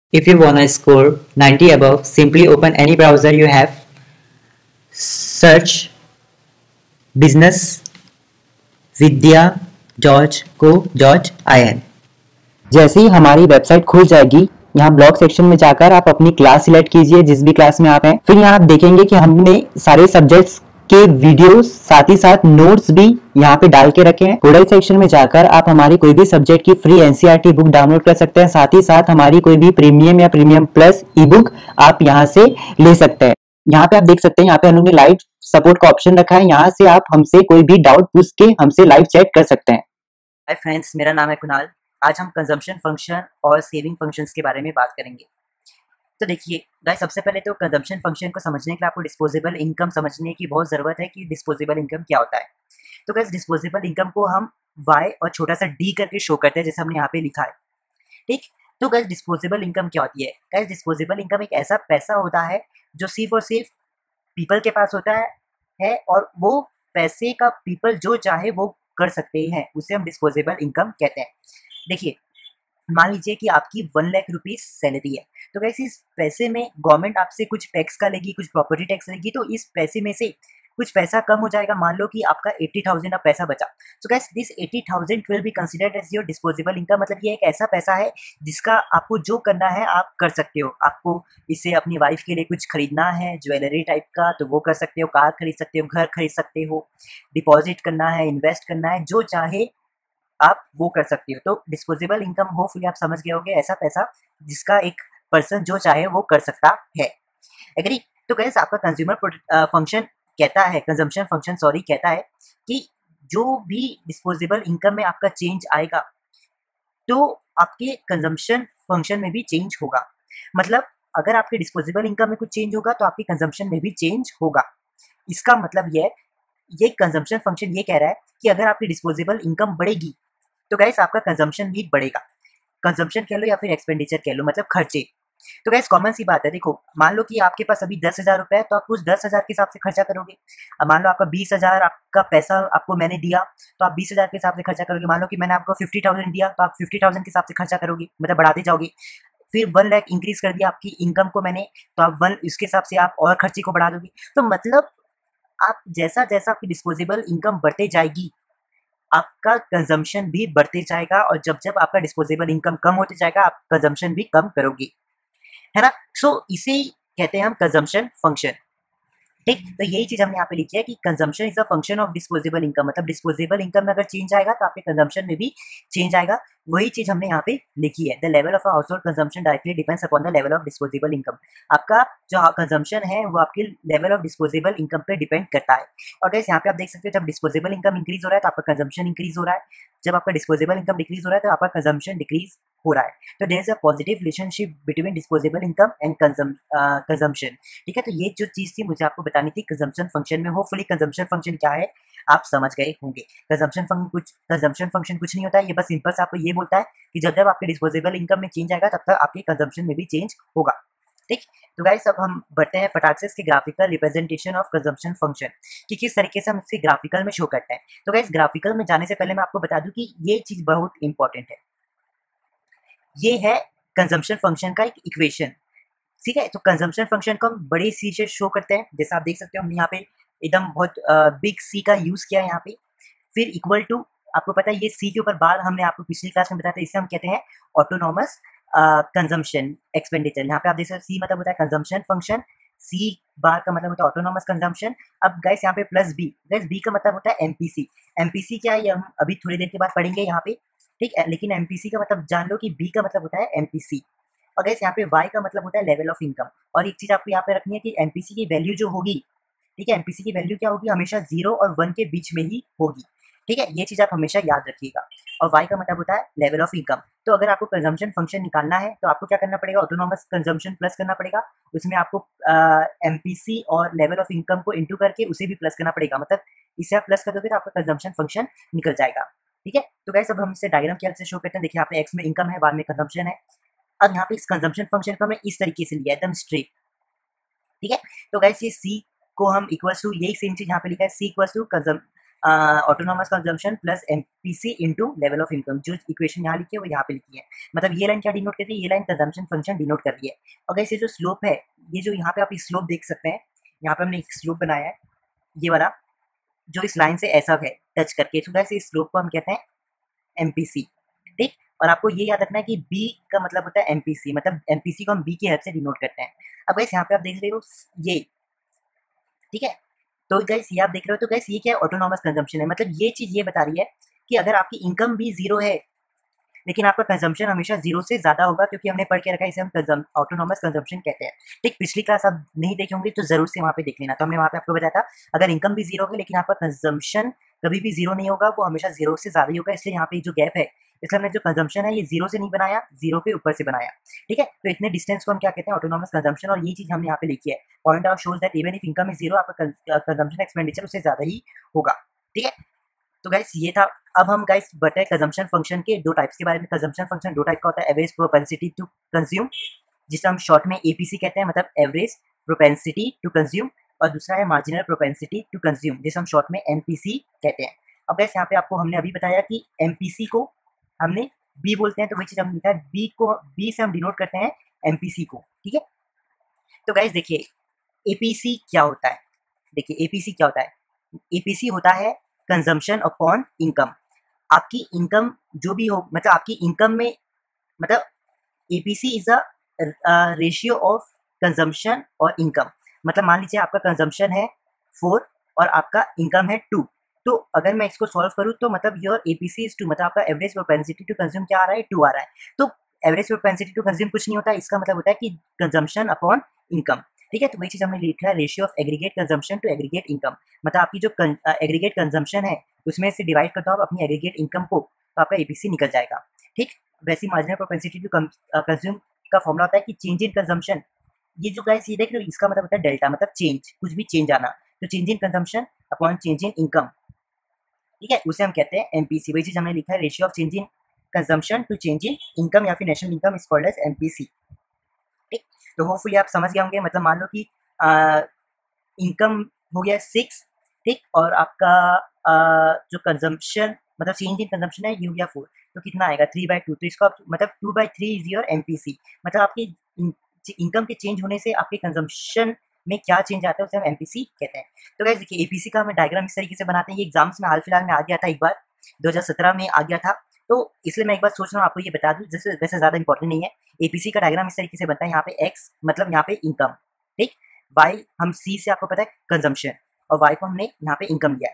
If you wanna score 90 above, simply open any browser you have, search businessvidya.co.in। जैसे ही हमारी website खुल जाएगी, यहाँ ब्लॉग सेक्शन में जाकर आप अपनी क्लास सिलेक्ट कीजिए, जिस भी क्लास में आप हैं। फिर यहाँ आप देखेंगे कि हमने सारे सब्जेक्ट्स के वीडियोस साथ ही साथ नोट्स भी यहाँ पे डाल के रखे हैं। कोडल सेक्शन में जाकर आप हमारी कोई भी सब्जेक्ट की फ्री एनसीईआरटी बुक डाउनलोड कर सकते हैं। साथ ही साथ हमारी कोई भी प्रीमियम या प्रीमियम प्लस ई बुक आप यहाँ से ले सकते हैं। यहाँ पे आप देख सकते हैं, यहाँ पे उन्होंने लाइव सपोर्ट का ऑप्शन रखा है। यहाँ से आप हमसे कोई भी डाउट पूछ के हमसे लाइव चैट कर सकते हैं। हाय फ्रेंड्स, मेरा नाम है कुणाल। आज हम कंजम्पशन फंक्शन और सेविंग फंक्शंस के बारे में बात करेंगे। तो देखिए गाइस, सबसे पहले तो कंजम्पशन फंक्शन को समझने के लिए आपको डिस्पोजेबल इनकम समझने की बहुत ज़रूरत है कि डिस्पोजेबल इनकम क्या होता है। तो गाइस, डिस्पोजेबल इनकम को हम वाई और छोटा सा डी करके शो करते हैं, जैसे हमने यहाँ पे लिखा है। ठीक, तो गाइस डिस्पोजेबल इनकम क्या होती है? गाइस डिस्पोजेबल इनकम एक ऐसा पैसा होता है जो सिर्फ और सिर्फ पीपल के पास होता है और वो पैसे का पीपल जो चाहे वो कर सकते हैं, उसे हम डिस्पोजेबल इनकम कहते हैं। देखिए, मान लीजिए कि आपकी 1 लाख रुपीज़ सैलरी है, तो गाइस इस पैसे में गवर्नमेंट आपसे कुछ टैक्स का लेगी, कुछ प्रॉपर्टी टैक्स लेगी, तो इस पैसे में से कुछ पैसा कम हो जाएगा। मान लो कि आपका 80,000 अब पैसा बचा, तो guys this 80,000 will be considered as your disposable income. मतलब ये एक ऐसा पैसा है जिसका आपको जो करना है आप कर सकते हो। आपको इससे अपनी वाइफ के लिए कुछ खरीदना है, ज्वेलरी टाइप का, तो वो कर सकते हो, कार खरीद सकते हो, घर खरीद सकते हो, डिपॉजिट करना है, इन्वेस्ट करना है, जो चाहे आप वो कर सकते हो। तो डिस्पोजेबल इनकम होपफुली आप समझ गए होंगे, ऐसा पैसा जिसका एक पर्सन जो चाहे वो कर सकता है। एग्री? तो गाइस आपका कंज्यूमर फंक्शन कहता है, कंजम्पशन फंक्शन सॉरी कहता है कि जो भी डिस्पोजेबल इनकम में आपका चेंज आएगा तो आपके कंजम्पशन फंक्शन में भी चेंज होगा। मतलब अगर आपके डिस्पोजेबल इनकम में कुछ चेंज होगा तो आपके कंजम्पशन में भी चेंज होगा। इसका मतलब ये कंजम्पशन फंक्शन ये कह रहा है कि अगर आपकी डिस्पोजेबल इनकम बढ़ेगी तो गाइस आपका कंजम्पशन भी बढ़ेगा। कंजम्पशन कह लो या फिर एक्सपेंडिचर कह लो, मतलब खर्चे। तो गाइस कॉमन सी बात है, देखो मान लो कि आपके पास अभी 10,000 रुपये है, तो आप उस 10,000 के हिसाब से खर्चा करोगे। अब मान लो आपका 20,000 आपका पैसा आपको मैंने दिया, तो आप 20,000 के हिसाब से खर्चा करोगे। मान लो कि मैंने आपको 50,000 दिया, तो आप 50,000 के हिसाब से खर्चा करोगे, मतलब बढ़ाते जाओगे। फिर 1 लाख इंक्रीज कर दिया आपकी इनकम को मैंने, तो आप 1 इसके हिसाब से आप और खर्चे को बढ़ा दोगे। तो मतलब आप जैसा जैसा आपकी डिस्पोजेबल इनकम बढ़ते जाएगी, आपका कंजम्पशन भी बढ़ते जाएगा, और जब जब आपका डिस्पोजेबल इनकम कम होते जाएगा, आप कंजम्पशन भी कम करोगे, है ना? सो इसे कहते हैं हम कंजम्पशन फंक्शन। ठीक, तो यही चीज हमने यहाँ पे लिखी है कि consumption is a function of disposable income. मतलब डिस्पोजेबल इनकम में अगर चेंज आएगा तो आपके कंजम्पशन में भी चेंज आएगा। वही चीज हमने यहाँ पे लिखी है। The level of a household consumption directly depends upon the level of disposable income. आपका जो कंजम्पशन है वो आपके लेवल ऑफ डिस्पोजेबल इनकम पे डिपेंड करता है। और गाइस यहाँ पे आप देख सकते हो, जब डिस्पोजेबल इनकम इंक्रीज हो रहा है तो आपका कंजम्पशन इंक्रीज हो रहा है, जब आपका डिस्पोजेबल इनकम डिक्रीज हो रहा है तो आपका कंजम्पशन डिक्रीज हो रहा है। तो there is a positive relationship between disposable income and consumption. ठीक है, तो ये जो चीज़ थी मुझे आपको बतानी थी कंजम्पशन फंक्शन में। होपफुली कंजम्पशन फंक्शन क्या है आप समझ गए होंगे। कंजम्पशन फंक्शन कुछ नहीं होता है, ये बस सिंपल से आपको ये बोलता है कि जब जब आपके डिस्पोजेबल इनकम में चेंज आएगा तब तक आपके कंजम्पशन में भी चेंज होगा। ठीक, तो गाइस अब हम बढ़ते हैं फटाक से इसके graphical representation of consumption function कि किस तरीके से हम इसे ग्राफिकल में शो करते हैं। तो गाइस ग्राफिकल में जाने से पहले मैं आपको बता दूं कि ये चीज़ बहुत इंपॉर्टेंट है। ये है कंजम्पशन फंक्शन का एक इक्वेशन। ठीक है, तो कंजम्पशन फंक्शन को हम बड़े सी से शो करते हैं, जैसा आप देख सकते हो हमने यहाँ पे एकदम बहुत बिग सी का यूज किया है यहाँ पे। फिर इक्वल टू, आपको पता है ये सी के ऊपर बार हमने आपको पिछली क्लास में बताया था, इसे हम कहते हैं ऑटोनॉमस कंजम्पशन एक्सपेंडिचर। यहाँ पे आप देख सकते हो सी मतलब होता है कंजम्पशन फंक्शन, सी बार का मतलब होता है ऑटोनॉमस कंजम्पशन। अब गाइस यहाँ पे प्लस बी, गाइस बी का मतलब होता है एमपीसी। एमपीसी क्या है ये हम अभी थोड़ी देर के बाद पढ़ेंगे यहाँ पे। ठीक है, लेकिन एमपीसी का मतलब जान लो कि बी का मतलब होता है एमपीसी। और गाइस यहाँ पे वाई का मतलब होता है लेवल ऑफ इनकम। और एक चीज आपको यहाँ पे रखनी है कि एमपीसी की वैल्यू जो होगी, ठीक है, एमपीसी की वैल्यू क्या होगी, हमेशा 0 और 1 के बीच में ही होगी। ठीक है, ये चीज आप हमेशा याद रखिएगा। और वाई का मतलब होता है लेवल ऑफ इनकम। तो अगर आपको कंजम्पशन फंक्शन निकालना है तो आपको क्या करना पड़ेगा, ऑटोनॉमस कंजम्पशन प्लस करना पड़ेगा। उसमें आपको एमपीसी और लेवल ऑफ इनकम को इंटू करके उसे भी प्लस करना पड़ेगा। मतलब इसे आप प्लस कर दोगे तो आपका कंजम्पशन फंक्शन निकल जाएगा। ठीक है, तो गाइस अब हम इसे डायग्राम की हेल्प से शो करते हैं। देखिए यहाँ पे एक्स में इनकम है, वाई में कंजम्पशन है। अब यहाँ पे इस कंजम्पशन फंक्शन को हमने इस तरीके से लिया एकदम स्ट्रेट। ठीक है, तो गाइस ये सी को हम इक्वल्स टू, यही सेम चीज यहाँ पे लिखा है, C equals to autonomous consumption plus MPC into level of income. जो इक्वेशन यहाँ लिखी है वो यहाँ पे लिखी है। मतलब ये लाइन क्या डिनोट करती है, ये लाइन कंजम्पशन फंक्शन डिनोट कर रही है। और गाइस ये जो स्लोप है, ये जो यहाँ पे आप स्लोप देख सकते हैं, यहाँ पे हमने एक स्लोप बनाया है ये वाला, जो इस लाइन से ऐसा है टच करके। तो गाइस इस स्लोप को हम कहते हैं एमपीसी, ठीक। और आपको ये याद रखना है कि बी का मतलब होता है एमपीसी, मतलब एमपीसी को हम बी की हेल्प से डिनोट करते हैं। अब गाइस यहाँ पे आप देख रहे हो ये, ठीक है। तो गाइस ये आप देख रहे हो, तो गाइस ये क्या है, ऑटोनॉमस कंजम्पशन है। मतलब ये चीज ये बता रही है कि अगर आपकी इनकम भी जीरो है लेकिन आपका कंजम्पशन हमेशा जीरो से ज्यादा होगा, क्योंकि हमने पढ़ के रखा है इसे हम ऑटोनॉमस कंजम्पशन कहते हैं, ठीक। पिछली क्लास आप नहीं देखे होंगे तो जरूर से वहाँ पे देख लेना। तो हमने वहाँ पे आपको बताया था अगर इनकम भी जीरो होगी लेकिन आपका कंजम्पशन कभी भी जीरो नहीं होगा, वो हमेशा जीरो से ज्यादा ही होगा। इसलिए यहाँ पे जो गैप है, इसलिए हमने जो कंजम्पशन है ये जीरो से नहीं बनाया, जीरो के ऊपर से बनाया, ठीक है। तो इतने डिस्टेंस को हम क्या कहते हैं, ऑटोनॉमस कंजम्पशन। और ये चीज हमने यहाँ पे लिखी है, point out shows that even if income is zero, आपका कंजम्पशन एक्सपेंडिचर उससे ज्यादा ही होगा, ठीक है। तो गाइस ये था। अब हम गाइस बताए कंजम्पशन फंक्शन के दो टाइप्स के बारे में। कंजम्पशन फंक्शन दो टाइप का होता है, एवरेज प्रोपेंसिटी टू कंज्यूम, जिसे हम शॉर्ट में एपीसी कहते हैं, मतलब एवरेज प्रोपेंसिटी टू कंज्यूम। और दूसरा है मार्जिनल प्रोपेंसिटी टू कंज्यूम, जिसे हम शॉर्ट में एमपीसी कहते हैं। अब गाइस यहाँ पे आपको हमने अभी बताया कि एमपीसी को हमने बी बोलते हैं, तो वही चीज हमने लिखा है, बी को बी से हम डिनोट करते हैं एमपीसी को, ठीक है। तो गाइस देखिए एपीसी क्या होता है, देखिए एपीसी क्या होता है, एपीसी होता है कंजम्पशन अपॉन इनकम। आपकी इनकम जो भी हो, मतलब आपकी इनकम में, मतलब APC is a ratio of consumption और इनकम। मतलब मान लीजिए आपका कंजम्पशन है 4 और आपका इनकम है 2, तो अगर मैं इसको सॉल्व करूँ तो मतलब योर एपीसी इज 2, मतलब आपका एवरेज प्रोपेंसिटी टू कंज्यूम क्या आ रहा है, 2 आ रहा है। तो एवरेज प्रोपेंसिटी टू कंज्यूम कुछ नहीं होता, इसका मतलब होता है कि कंजम्पशन अपॉन इनकम, ठीक है। तो वही चीज हमने लिखा है, ratio of aggregate consumption to aggregate income. मतलब आपकी जो एग्रीगेट कंजम्पशन है उसमें से डिवाइड करते हो आप अपनी एग्रीगेट इनकम को, तो आपका एपीसी निकल जाएगा, ठीक। वैसी मार्जिनल प्रोपेंसिटी टू कंज्यूम का फॉर्मूला होता है कि चेंज इन कंजम्पशन। ये जो गाइस ये देख रहे हो, इसका मतलब होता है डेल्टा, मतलब चेंज, कुछ भी चेंज आना। तो change in consumption upon change in income, ठीक है, उसे हम कहते हैं एमपीसी। वही चीज हमने लिखा है, ratio of change in consumption to change in income या फिर national income is called as MPC, ठीक। तो होपफुली आप समझ गए होंगे। मतलब मान लो कि इनकम हो गया 6, ठीक, और आपका जो कंजम्पशन मतलब चेंज इन कंजम्पशन है ये हो गया 4, तो कितना आएगा 3/2। तो इसको आप मतलब 2/3 इज योर एमपीसी। मतलब आपकी इनकम के चेंज होने से आपके कंजम्पशन में क्या चेंज आता है उसे हम एमपीसी कहते हैं। तो गाइस देखिए एपीसी का हमें डायग्राम इस तरीके से बनाते हैं। ये एग्जाम्स में हाल फिलहाल में आ गया था, एक बार 2017 में आ गया था, तो इसलिए मैं एक बार सोच रहा हूँ आपको ये बता दूं, जैसे वैसे ज़्यादा इंपॉर्टेंट नहीं है। एपीसी का डायग्राम इस तरीके से बनता है, यहाँ पे एक्स मतलब यहाँ पे इनकम, ठीक, वाई हम सी से आपको पता है कंजम्पशन, और वाई को हमने यहाँ पे इनकम लिया है।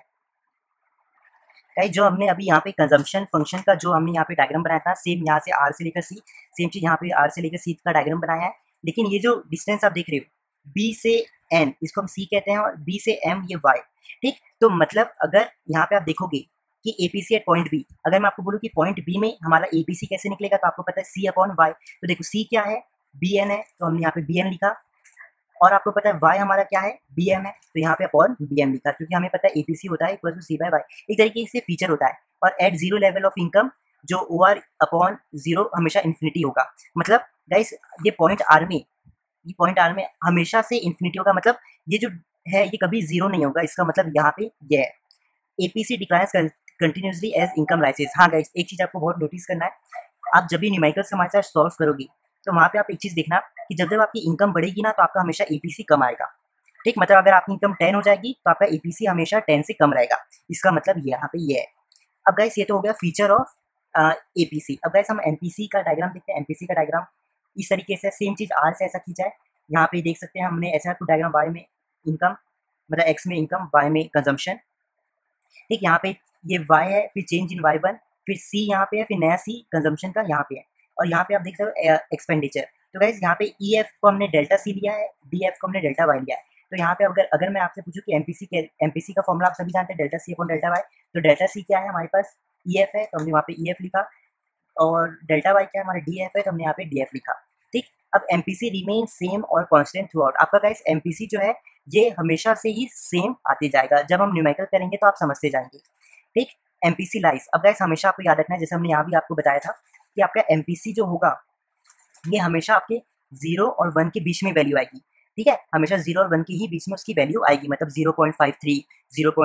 गाइस जो हमने अभी यहाँ पे कंजम्पशन फंक्शन का जो हमने यहाँ पे डायग्राम बनाया था, सेम यहाँ से आर से लेकर सी, सेम चीज यहाँ पे आर से लेकर सी का डायग्राम बनाया है। लेकिन ये जो डिस्टेंस आप देख रहे हो बी से एन, इसको हम सी कहते हैं, और बी से एम ये वाई, ठीक। तो मतलब अगर यहाँ पे आप देखोगे कि एपीसी एट पॉइंट बी, अगर मैं आपको बोलूँ कि पॉइंट बी में हमारा एपीसी कैसे निकलेगा, तो आपको पता है सी अपॉन वाई। तो देखो सी क्या है, बी एन है, तो हमने यहाँ पे बी एन लिखा, और आपको पता है y हमारा क्या है, bm है, तो यहाँ पे अपॉन bm लिखा, क्योंकि हमें पता है एपीसी होता है equal to C by Y. एक तरीके से फीचर होता है। और at zero level of income जो ओ आर अपॉन जीरो हमेशा इन्फिनिटी होगा। मतलब गाइस ये पॉइंट आर में, ये पॉइंट आर में हमेशा से इन्फिनिटी होगा। मतलब ये जो है ये कभी जीरो नहीं होगा, इसका मतलब यहाँ पे ये है APC declines continuously as income rises. हाँ गाइस एक चीज आपको बहुत नोटिस करना है, आप जब भी न्यूमेरिकल हमारे साथ सॉल्व करोगे तो वहाँ पे आप एक चीज देखना कि जब जब आपकी इनकम बढ़ेगी ना तो आपका हमेशा एपीसी कम आएगा, ठीक। मतलब अगर आपकी इनकम 10 हो जाएगी तो आपका एपीसी हमेशा 10 से कम रहेगा, इसका मतलब ये यहाँ पे ये है। अब गाइस ये तो हो गया फीचर ऑफ एपीसी। अब गाइस हम एमपीसी का डायग्राम देखते हैं। एमपीसी का डायग्राम इस तरीके से, सेम चीज आर से ऐसा खींचा है, यहाँ पे देख सकते हैं हमने ऐसा डायग्राम, वाई में इनकम मतलब एक्स में इनकम, वाई में कंजम्पशन, ठीक। यहाँ पे ये वाई है, फिर चेंज इन वाई वन, फिर सी यहाँ पे है, फिर नया सी कंजम्पशन का यहाँ पे है, और यहाँ पे आप देख सकते हो एक्सपेंडिचर। तो गाइस यहाँ पे ई एफ को हमने डेल्टा सी लिया है, डी एफ को हमने डेल्टा वाई लिया है। तो यहाँ पे अगर अगर मैं आपसे पूछूं कि एमपीसी का फॉर्मूला आप सभी जानते हैं, delta C upon delta Y. तो डेल्टा सी क्या है हमारे पास, ई एफ है, तो हमने वहाँ पे ई एफ लिखा, और डेल्टा वाई क्या है हमारा डी एफ है, तो हमने यहाँ पे डी एफ लिखा, ठीक। अब एमपीसी रिमेन सेम और कॉन्स्टेंट थ्रू आउट। आपका गाइस एमपीसी जो है ये हमेशा से ही सेम आते जाएगा, जब हम न्यूमेरिकल करेंगे तो आप समझते जाएंगे, ठीक। एमपीसी लाइज, अब गाइस हमेशा आपको याद रखना है, जैसे हमने यहाँ भी आपको बताया था कि आपका एमपीसी जो होगा ये हमेशा आपके 0 और 1 के बीच में वैल्यू आएगी, ठीक है। हमेशा 0 और 1 के ही बीच में उसकी वैल्यू आएगी, मतलब 0.53,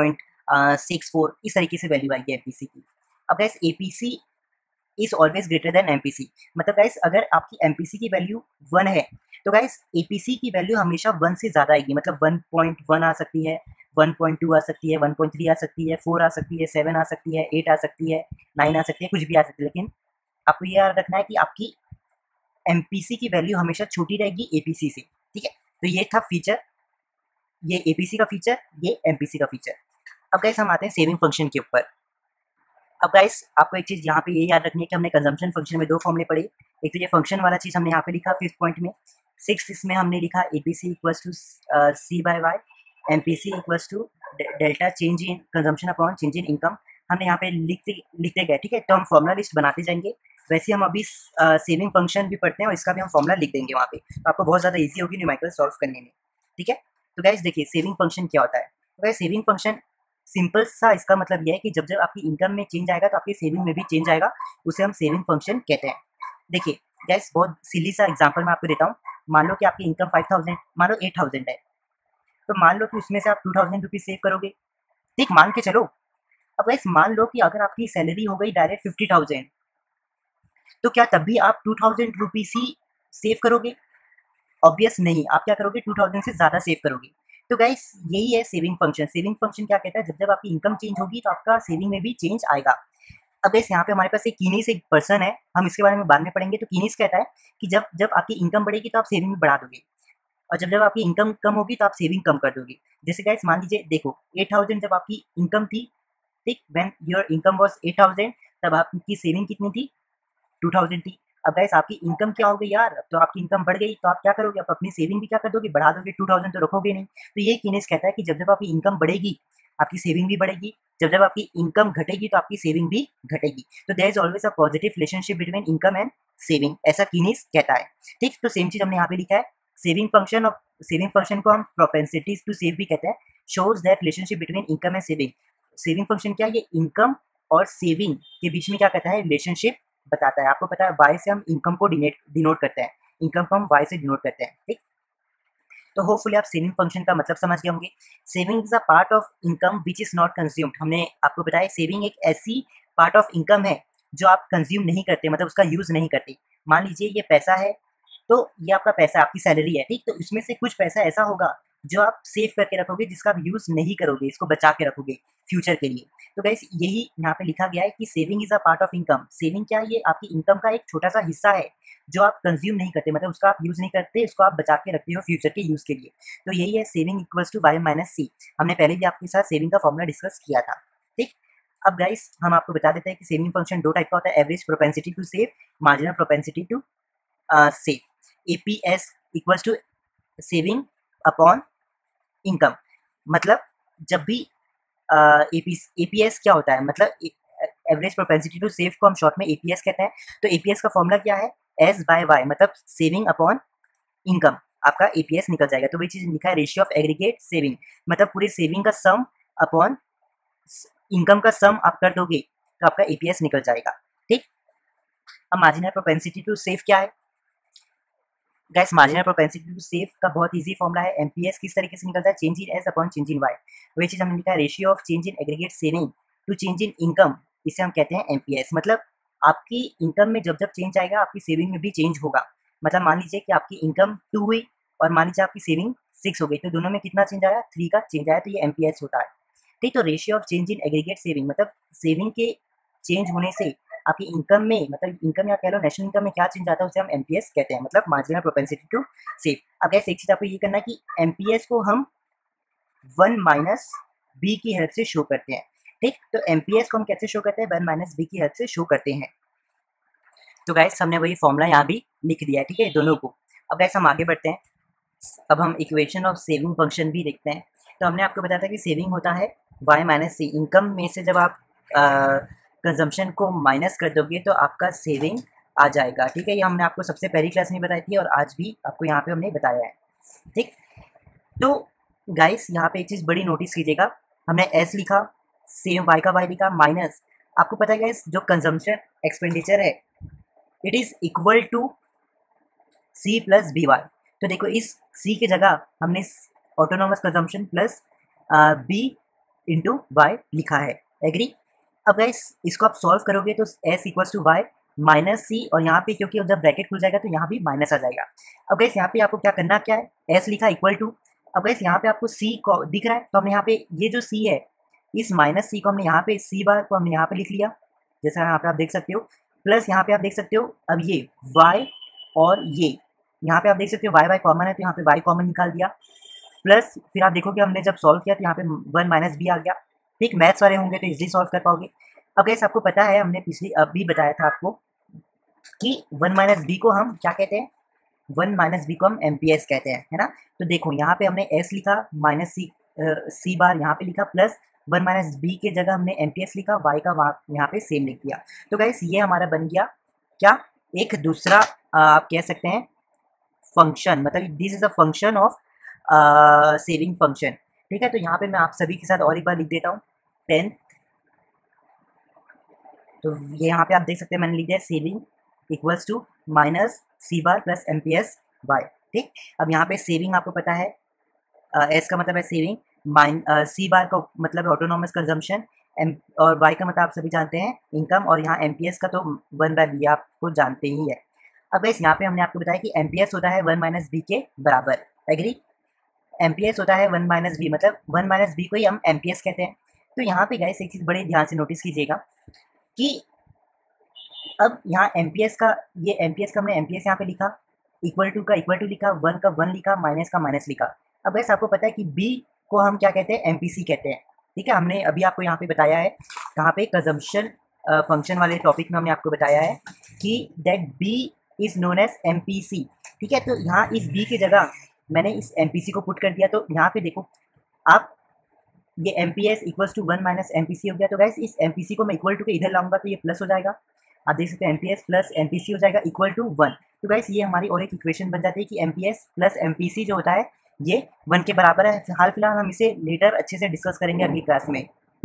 64 इस तरीके से वैल्यू आएगी एमपीसी की। अब guys APC is always greater than MPC, मतलब गाइस अगर आपकी एमपीसी की वैल्यू 1 है तो गाइस एपीसी की वैल्यू हमेशा 1 से ज़्यादा आएगी, मतलब 1.1 आ सकती है, 1.2 आ सकती है, 1.3 आ सकती है, 4 आ सकती है, 7 आ सकती है, 8 आ सकती है, 9 आ सकती है, कुछ भी आ सकती है। लेकिन आपको ये याद रखना है कि आपकी एमपीसी की वैल्यू हमेशा छोटी रहेगी एपीसी से, ठीक है। तो ये था फीचर, ये एपीसी का फीचर, ये एमपीसी का फीचर। अब गाइस हम आते हैं सेविंग फंक्शन के ऊपर। अब गाइस आपको एक चीज़ यहाँ पे ये याद रखनी है कि हमने कंजम्पशन फंक्शन में 2 फॉर्मूले पढ़े। एक तो ये फंक्शन वाला चीज़ हमने यहाँ पे लिखा 5th पॉइंट में। 6th इसमें हमने लिखा APC equals to C by Y, MPC equals to delta change in consumption upon change in income. हमने यहाँ पे लिखते गए, ठीक है। तो हम फॉर्मूला लिस्ट बनाते जाएंगे। वैसे हम अभी सेविंग फंक्शन भी पढ़ते हैं और इसका भी हम फॉर्मूला लिख देंगे वहाँ पे, तो आपको बहुत ज़्यादा ईजी होगी न्यूमेरिकल सॉल्व करने में, ठीक है। तो गाइस देखिए सेविंग फंक्शन क्या होता है। तो गाइस सेविंग फंक्शन सिंपल सा इसका मतलब यह है कि जब जब आपकी इनकम में चेंज आएगा तो आपकी सेविंग में भी चेंज आएगा, उसे हम सेविंग फंक्शन कहते हैं। देखिए गैस बहुत सिली सा एग्जांपल मैं आपको देता हूँ। मान लो कि आपकी इनकम 5000, मान लो 8000 है, तो मान लो कि उसमें से आप 2000 रुपीज सेव करोगे, ठीक, मान के चलो। अब गैस मान लो कि अगर आपकी सैलरी हो गई डायरेक्ट 50000, तो क्या तब भी आप 2000 रुपीज ही सेव करोगे? ऑब्वियस नहीं, आप क्या करोगे 2000 से ज़्यादा सेव करोगे। तो गाइस यही है सेविंग फंक्शन। सेविंग फंक्शन क्या कहता है, जब जब आपकी इनकम चेंज होगी तो आपका सेविंग में भी चेंज आएगा। अब गाइस यहाँ पे हमारे पास एक कीनीस एक पर्सन है, हम इसके बारे में बाद में पढ़ेंगे। तो कीनीस कहता है कि जब जब आपकी इनकम बढ़ेगी तो आप सेविंग भी बढ़ा दोगे, और जब जब आपकी इनकम कम होगी तो आप सेविंग कम कर दोगे। जैसे गाइस मान लीजिए देखो 8000 जब आपकी इनकम थी, ठीक, व्हेन योर इनकम वाज 8000, तब आपकी सेविंग कितनी थी, 2000 थी। अब गाइस आपकी इनकम क्या हो गई यार, अब तो आपकी इनकम बढ़ गई, तो आप क्या करोगे, आप अपनी सेविंग भी क्या कर दोगे, बढ़ा दोगे, 2000 तो रखोगे नहीं। तो ये कीनेस कहता है कि जब जब आपकी इनकम बढ़ेगी आपकी सेविंग भी बढ़ेगी, जब जब आपकी इनकम घटेगी तो आपकी सेविंग भी घटेगी। तो there is always a positive relationship between income and saving, ऐसा कीनेस कहता है, ठीक। तो सेम चीज हमने यहाँ पे लिखा है सेविंग फंक्शन, और सेविंग फंक्शन को हम प्रोपेंसिटीज टू सेव भी कहते हैं। Shows that relationship between income and saving. Saving function क्या है, ये इनकम और सेविंग के बीच में क्या कहता है, रिलेशनशिप बताता है। आपको पता है वाई से हम इनकम को डिनोट करते हैं, इनकम को हम वाई से डिनोट करते हैं, ठीक। तो होपफुली आप सेविंग फंक्शन का मतलब समझ गए होंगे। Saving is a part of income which is not consumed. हमने आपको बताया सेविंग एक ऐसी पार्ट ऑफ इनकम है जो आप कंज्यूम नहीं करते, मतलब उसका यूज नहीं करते। मान लीजिए ये पैसा है, तो ये आपका पैसा, आपकी सैलरी है, ठीक। तो इसमें से कुछ पैसा ऐसा होगा जो आप सेव करके रखोगे, जिसका आप यूज नहीं करोगे, इसको बचा के रखोगे फ्यूचर के लिए। तो गाइस यही यहाँ पे लिखा गया है कि saving is a part of income. Saving क्या है, ये आपकी इनकम का एक छोटा सा हिस्सा है जो आप कंज्यूम नहीं करते, मतलब उसका आप यूज नहीं करते, इसको आप बचा के रखते हो फ्यूचर के यूज के लिए। तो यही है saving equals to Y minus C. हमने पहले भी आपके साथ सेविंग का फॉर्मूला डिस्कस किया था, ठीक। अब गाइस हम आपको बता देते हैं कि सेविंग फंक्शन दो टाइप का होता है, average propensity to save, marginal propensity to save. APS equals to saving upon income. मतलब जब भी एपीएस क्या होता है, मतलब एवरेज प्रोपेंसिटी टू सेव को हम शॉर्ट में एपीएस कहते हैं। तो एपीएस का फॉर्मूला क्या है, एस बाय वाई, मतलब सेविंग अपॉन इनकम, आपका एपीएस निकल जाएगा। तो वही चीज लिखा है रेशियो ऑफ एग्रीगेट सेविंग, मतलब पूरे सेविंग का सम अपॉन इनकम का सम आप कर दोगे तो आपका एपीएस निकल जाएगा, ठीक। अब मार्जिनल प्रोपेंसिटी टू सेव क्या है guys, marginal propensity to save का बहुत इजी फॉर्मूला है। एमपीएस किस तरीके से निकलता है, change in S upon change in Y. वही चीज हमने लिखा है ratio of change in aggregate saving to change in income, इसे हम कहते हैं एमपीएस। मतलब आपकी इनकम में जब जब चेंज आएगा आपकी सेविंग में भी चेंज होगा। मतलब मान लीजिए कि आपकी इनकम 2 हुई और मान लीजिए आपकी सेविंग 6 हो गई, तो दोनों में कितना चेंज आया, 3 का चेंज आया, तो ये एमपीएस होता है, ठीक। तो ratio of change in aggregate saving, मतलब सेविंग के चेंज होने से आपकी इनकम में, मतलब इनकम या कह लो नेशनल इनकम में क्या चेंज आता है, उसे हम एमपीएस कहते हैं, मतलब मार्जिनल प्रोपेंसिटी टू सेव। अब एक चीज आपको ये करना है कि एमपीएस को हम 1 माइनस बी की हेल्प से शो करते हैं, ठीक। तो एमपीएस को हम कैसे शो करते हैं, 1 माइनस बी की हेल्प से शो करते हैं। तो गाइस हमने वही फॉर्मूला यहाँ भी लिख दिया है, ठीक है, दोनों को। अब गाइस हम आगे बढ़ते हैं, अब हम इक्वेशन ऑफ सेविंग फंक्शन भी देखते हैं। तो हमने आपको बताया था कि सेविंग होता है वाई माइनस सी। इनकम में से जब आप कंजम्पशन को माइनस कर दोगे तो आपका सेविंग आ जाएगा, ठीक है। ये हमने आपको सबसे पहली क्लास में बताई थी और आज भी आपको यहाँ पे हमने बताया है, ठीक। तो गाइस यहाँ पे एक चीज़ बड़ी नोटिस कीजिएगा, हमने एस लिखा, सेम वाई का वाई लिखा, माइनस आपको पता है गाइस जो कंजम्पशन एक्सपेंडिचर है it is equal to C plus B Y. तो देखो इस सी की जगह हमने autonomous consumption plus B into Y लिखा है। एग्री? अब गाइस इसको आप सॉल्व करोगे तो S equals to Y minus C, और यहाँ पे क्योंकि जब ब्रैकेट खुल जाएगा तो यहाँ भी माइनस आ जाएगा। अब गाइस यहाँ पे आपको क्या करना क्या है, एस लिखा इक्वल टू, अब गाइस यहाँ पे आपको सी दिख रहा है तो हमने यहाँ पे ये जो सी है इस माइनस सी को हमने यहाँ पे सी बार को हमने यहाँ पे लिख लिया, जैसा यहाँ पे आप देख सकते हो, प्लस यहाँ पे आप देख सकते हो अब ये y और ये यहाँ पे आप देख सकते हो y कॉमन है तो यहाँ पे y कॉमन निकाल दिया, प्लस फिर आप देखोगे हमने जब सॉल्व किया तो यहाँ पे 1 माइनस बी आ गया। ठीक, मैथ्स वाले होंगे तो इजीली सॉल्व कर पाओगे। अब गाइस आपको पता है हमने पिछली अभी बताया था आपको कि 1 माइनस बी को हम क्या कहते हैं, 1 माइनस बी को हम एमपीएस कहते हैं, है ना। तो देखो यहाँ पे हमने एस लिखा माइनस सी बार यहाँ पे लिखा, प्लस 1 माइनस बी के जगह हमने एमपीएस लिखा, वाई का वहाँ यहाँ पे सेम लिख दिया। तो गाइस ये हमारा बन गया क्या, एक दूसरा आप कह सकते हैं फंक्शन, मतलब this is a function of saving function. ठीक है, तो यहाँ पे मैं आप सभी के साथ और एक बार लिख देता हूँ 10। तो ये यहाँ पे आप देख सकते हैं मैंने लिख दिया saving equals to minus C bar plus M P S Y. ठीक, अब यहाँ पे सेविंग आपको पता है एस का मतलब है सेविंग, सी बार का मतलब है ऑटोनॉमस कंजम्पशन, एम और वाई का मतलब आप सभी जानते हैं इनकम, और यहाँ एम पी एस का तो 1/b आपको जानते ही है। अब इस यहाँ पे हमने आपको बताया कि एम पी एस होता है 1 माइनस बी के बराबर। एग्री? एम पी एस होता है 1 माइनस बी, मतलब 1 माइनस बी को ही हम एम पी एस कहते हैं। तो यहाँ पे गाइस एक चीज़ बड़े ध्यान से नोटिस कीजिएगा कि अब यहाँ एम पी एस का, ये एम पी एस का हमने एम पी एस यहाँ पे लिखा, इक्वल टू का इक्वल टू लिखा, 1 का 1 लिखा, माइनस का माइनस लिखा। अब वैसे आपको पता है कि बी को हम क्या कहते हैं, एमपीसी कहते हैं। ठीक है, हमने अभी आपको यहाँ पे बताया है कहाँ पे, कंजम्पशन फंक्शन वाले टॉपिक में हमने आपको बताया है कि that B is known as MPC. ठीक है, तो यहाँ इस बी की जगह मैंने इस एमपीसी को पुट कर दिया। तो यहाँ पे देखो आप, ये M P S equals to 1 minus M P C हो गया। तो गाइस इस एम पी सी को मैं इक्वल टू के इधर लाऊंगा तो ये प्लस हो जाएगा, आप देख सकते हैं M P S plus M P C हो जाएगा इक्वल टू 1। तो गाइस ये हमारी और एक इक्वेशन बन जाती है कि M P S plus M P C जो होता है ये 1 के बराबर है। हाल फिलहाल हम इसे लेटर अच्छे से डिस्कस करेंगे अगली क्लास में।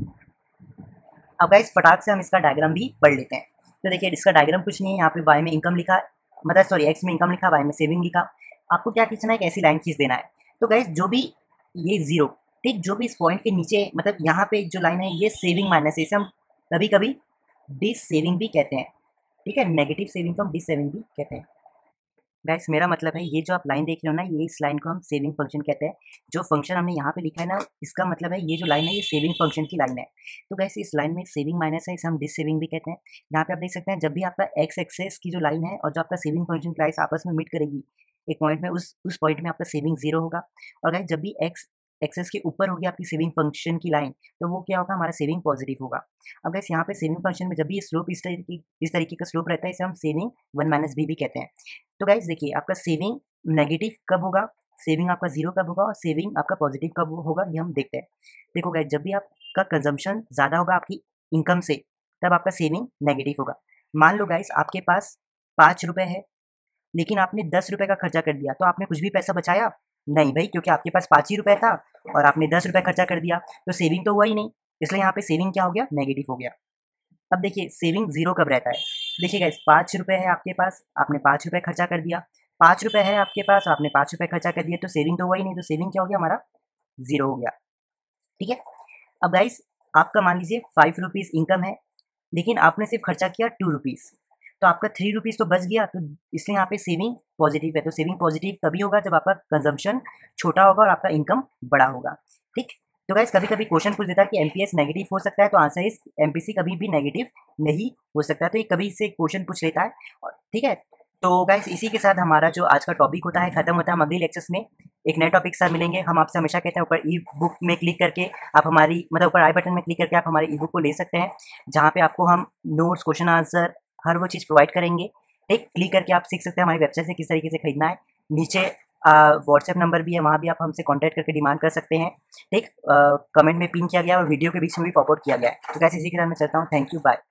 अब गाइस फटाक से हम इसका डायग्राम भी पढ़ लेते हैं। तो देखिए इसका डायग्राम कुछ नहीं है, यहाँ पे वाई में इनकम लिखा, मतलब सॉरी एक्स में इनकम लिखा, वाई में सेविंग लिखा। आपको क्या खींचना है, एक ऐसी लाइन खींच देना है। तो गाइस जो भी ये जीरो, ठीक, जो भी इस पॉइंट के नीचे, मतलब यहाँ पे जो लाइन है ये सेविंग माइनस है, इसे हम कभी कभी डिस सेविंग भी कहते हैं। ठीक है, नेगेटिव सेविंग को हम डिस सेविंग भी कहते हैं। गाइस मेरा मतलब है ये जो आप लाइन देख रहे हो ना, ये इस लाइन को हम सेविंग फंक्शन कहते हैं। जो फंक्शन हमने यहाँ पे लिखा है ना, इसका मतलब है ये जो लाइन है ये सेविंग फंक्शन की लाइन है। तो गाइस इस लाइन में सेविंग माइनस है, इसे हम डिस सेविंग भी कहते हैं। यहाँ पे आप देख सकते हैं जब भी आपका एक्स एक्सेस की जो लाइन है और जो आपका सेविंग फंक्शन की लाइन आपस में मीट करेगी एक पॉइंट में, उस पॉइंट में आपका सेविंग 0 होगा। और गाइस जब भी एक्स एक्सेस के ऊपर होगी आपकी सेविंग फंक्शन की लाइन, तो वो क्या होगा, हमारा सेविंग पॉजिटिव होगा। अब गाइस यहाँ पे सेविंग फंक्शन में जब भी स्लोप इस तरीके का स्लोप रहता है, इसे हम सेविंग 1 माइनस बी भी कहते हैं। तो गाइस देखिए आपका सेविंग नेगेटिव कब होगा, सेविंग आपका 0 कब होगा, और सेविंग आपका पॉजिटिव कब होगा, ये हम देखते हैं। देखो गाइस जब भी आपका कंजम्पशन ज़्यादा होगा आपकी इनकम से, तब आपका सेविंग नेगेटिव होगा। मान लो गाइस आपके पास 5 रुपये है, लेकिन आपने 10 रुपये का खर्चा कर दिया, तो आपने कुछ भी पैसा बचाया नहीं भाई, क्योंकि आपके पास 5 ही रुपये था और आपने 10 रुपये खर्चा कर दिया, तो सेविंग तो हुआ ही नहीं। इसलिए यहाँ पे सेविंग क्या हो गया, नेगेटिव हो गया। अब देखिए सेविंग 0 कब रहता है, देखिए गाइस 5 रुपये है आपके पास, आपने 5 रुपये खर्चा कर दिया, 5 रुपये है आपके पास, आपने 5 रुपये खर्चा कर दिया, तो सेविंग तो हुआ ही नहीं, तो सेविंग क्या हो गया, हमारा 0 हो गया। ठीक है, अब गाइस आपका मान लीजिए 5 रुपीज़ इनकम है, लेकिन आपने सिर्फ खर्चा किया 2 रुपीज़, तो आपका 3 रुपीज़ तो बच गया। तो इसलिए यहाँ पे सेविंग पॉजिटिव है। तो सेविंग पॉजिटिव तभी होगा जब आपका कंजम्पशन छोटा होगा और आपका इनकम बड़ा होगा। ठीक, तो गाइस कभी कभी क्वेश्चन पूछ देता है कि एमपीएस नेगेटिव हो सकता है, तो आंसर इज एमपीसी कभी भी नेगेटिव नहीं हो सकता। तो ये कभी से क्वेश्चन पूछ लेता है। ठीक है, तो गाइस इसी के साथ हमारा जो आज का टॉपिक होता है खत्म होता है। हम अगले लेक्चर्स में एक नए टॉपिक के साथ मिलेंगे। हम आपसे हमेशा कहते हैं ऊपर ई बुक में क्लिक करके आप हमारी, मतलब ऊपर आई बटन में क्लिक करके आप हमारी ई बुक को ले सकते हैं, जहाँ पे आपको हम नोट्स, क्वेश्चन आंसर, हर वो चीज़ प्रोवाइड करेंगे। ठीक, क्लिक करके आप सीख सकते हैं हमारी वेबसाइट से किस तरीके से खरीदना है। नीचे व्हाट्सएप नंबर भी है, वहाँ भी आप हमसे कांटेक्ट करके डिमांड कर सकते हैं। ठीक, कमेंट में पिन किया गया और वीडियो के बीच में भी पॉपअप किया गया है। तो कैसे इसी के साथ मैं चलता हूँ। Thank you, bye.